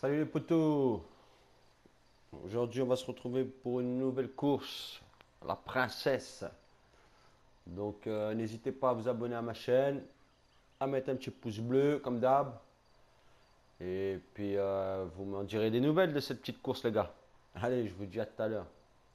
Salut les potos! Aujourd'hui, on va se retrouver pour une nouvelle course, la princesse. Donc, n'hésitez pas à vous abonner à ma chaîne, à mettre un petit pouce bleu, comme d'hab. Et puis, vous m'en direz des nouvelles de cette petite course, les gars. Allez, je vous dis à tout à l'heure.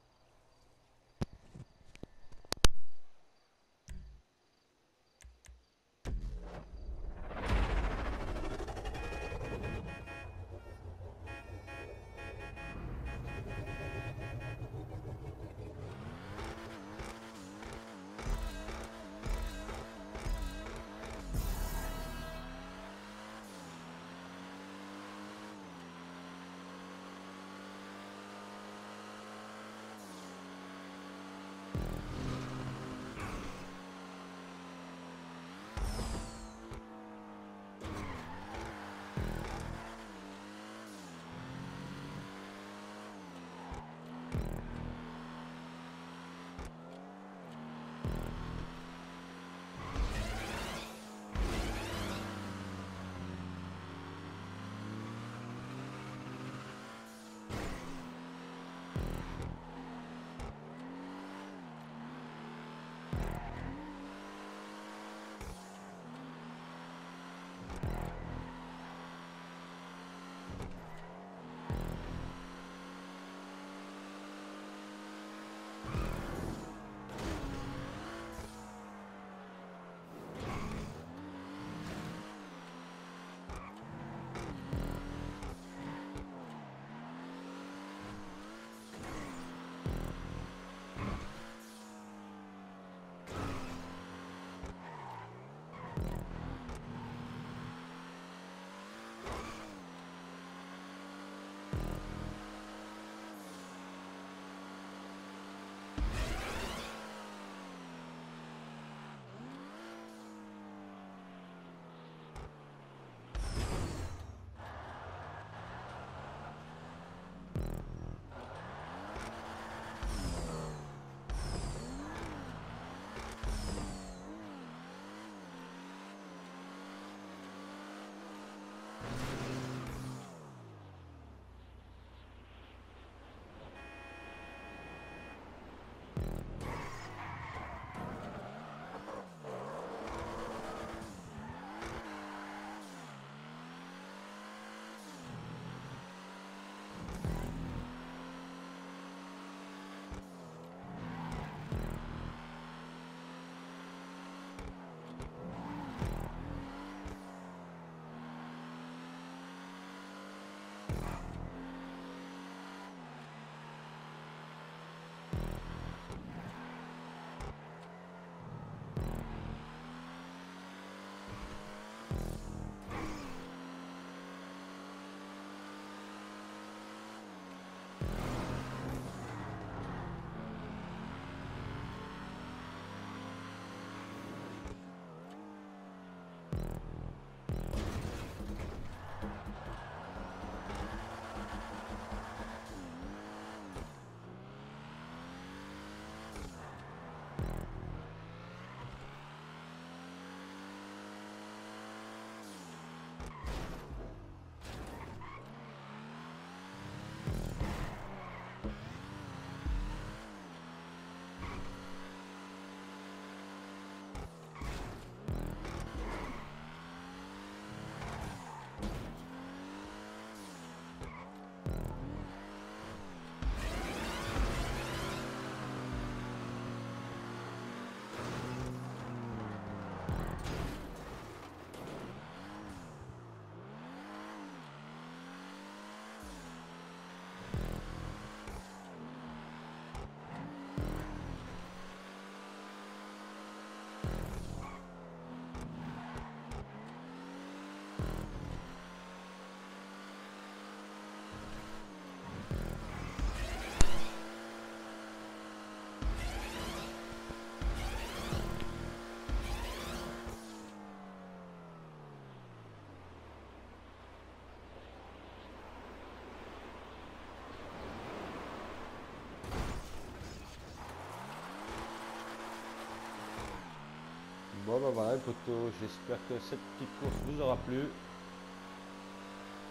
Bon, bah voilà, les potos, j'espère que cette petite course vous aura plu.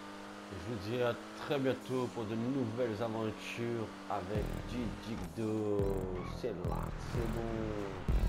Je vous dis à très bientôt pour de nouvelles aventures avec Gigdo. C'est là, c'est bon.